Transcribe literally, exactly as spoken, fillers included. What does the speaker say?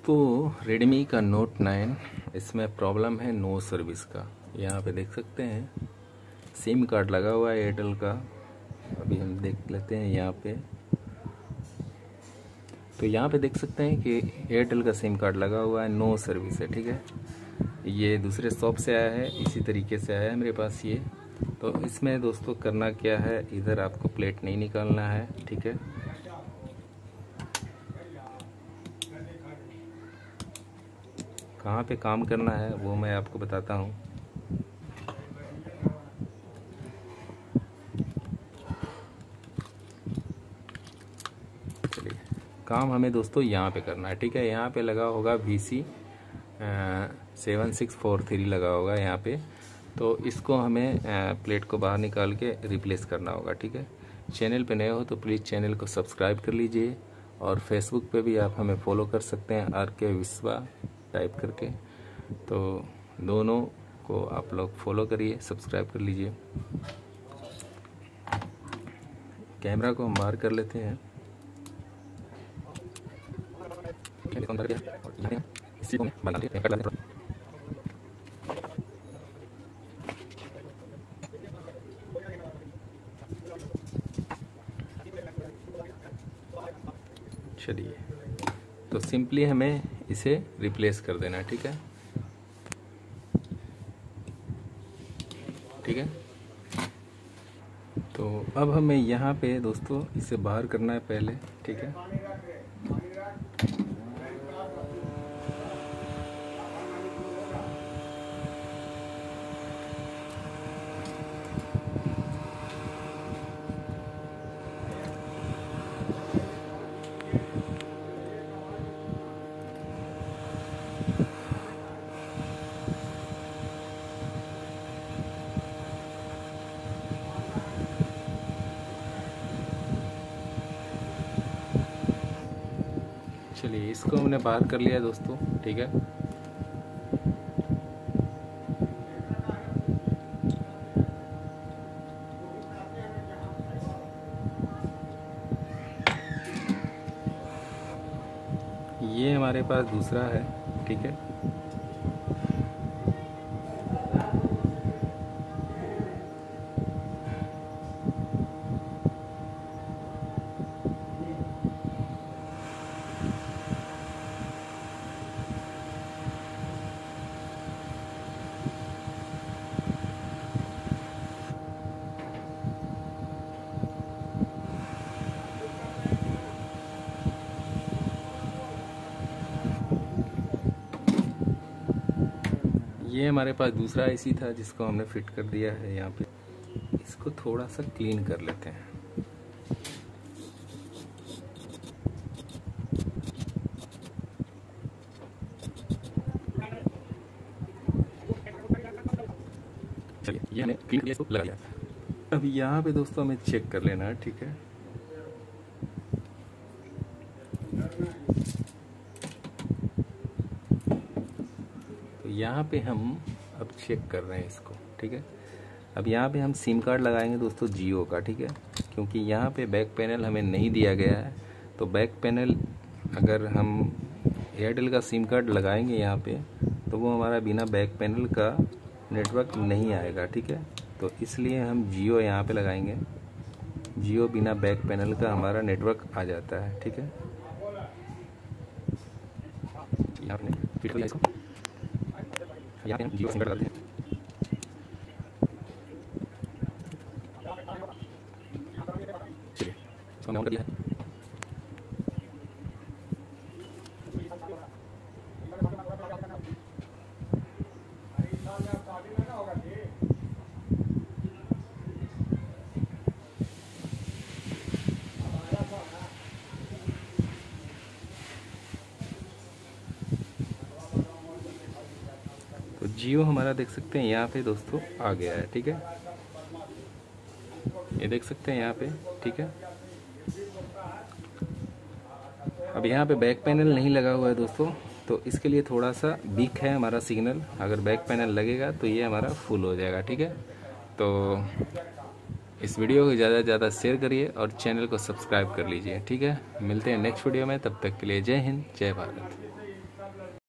दोस्तों रेडमी का note nine, इसमें प्रॉब्लम है नो सर्विस का। यहाँ पे देख सकते हैं सिम कार्ड लगा हुआ है एयरटेल का। अभी हम देख लेते हैं यहाँ पे, तो यहाँ पे देख सकते हैं कि एयरटेल का सिम कार्ड लगा हुआ है, नो सर्विस है। ठीक है, ये दूसरे शॉप से आया है, इसी तरीके से आया है मेरे पास ये। तो इसमें दोस्तों करना क्या है, इधर आपको प्लेट नहीं निकालना है। ठीक है, कहाँ पे काम करना है वो मैं आपको बताता हूँ। चलिए, काम हमें दोस्तों यहाँ पे करना है। ठीक है, यहाँ पे लगा होगा V C seven six four three लगा होगा यहाँ पे। तो इसको हमें आ, प्लेट को बाहर निकाल के रिप्लेस करना होगा। ठीक है, चैनल पे नए हो तो प्लीज़ चैनल को सब्सक्राइब कर लीजिए, और फेसबुक पे भी आप हमें फॉलो कर सकते हैं, आर के विश्वा टाइप करके। तो दोनों को आप लोग फॉलो करिए, सब्सक्राइब कर लीजिए। कैमरा को हम बाहर कर लेते हैं। इसी को बना लेते हैं। चलिए, तो सिंपली हमें इसे रिप्लेस कर देना है। ठीक है, ठीक है। तो अब हमें यहाँ पे दोस्तों इसे बाहर करना है पहले। ठीक है, चलिए इसको हमने बाहर कर लिया दोस्तों। ठीक है, ये हमारे पास दूसरा है। ठीक है, ये हमारे पास दूसरा आईसी था जिसको हमने फिट कर दिया है यहाँ पे। इसको थोड़ा सा क्लीन कर लेते हैं। चलिए, ये हमने क्लीन किया, इसको लगा लिया। अभी यहाँ पे दोस्तों हमें चेक कर लेना है। ठीक है, यहाँ पे हम अब चेक कर रहे हैं इसको। ठीक है, अब यहाँ पे हम सिम कार्ड लगाएंगे दोस्तों जियो का। ठीक है, क्योंकि यहाँ पे बैक पैनल हमें नहीं दिया गया है। तो बैक पैनल अगर हम एयरटेल का सिम कार्ड लगाएंगे यहाँ पे, तो वो हमारा बिना बैक पैनल का नेटवर्क नहीं आएगा। ठीक है, तो इसलिए हम जियो यहाँ पे लगाएंगे। जियो बिना बैक पैनल का हमारा नेटवर्क आ जाता है। ठीक है, यहाँ पे फिट किया इसको, यहाँ पे हम जियो सिम कार्ड लगाते हैं। चलिए, इसको हमने ऑन कर दिया है। तो जियो हमारा देख सकते हैं यहाँ पे दोस्तों आ गया है। ठीक है, ये देख सकते हैं यहाँ पे। ठीक है, अब यहाँ पे बैक पैनल नहीं लगा हुआ है दोस्तों, तो इसके लिए थोड़ा सा वीक है हमारा सिग्नल। अगर बैक पैनल लगेगा तो ये हमारा फुल हो जाएगा। ठीक है, तो इस वीडियो को ज़्यादा से ज़्यादा शेयर करिए और चैनल को सब्सक्राइब कर लीजिए। ठीक है, मिलते हैं नेक्स्ट वीडियो में, तब तक के लिए जय हिंद, जय भारत।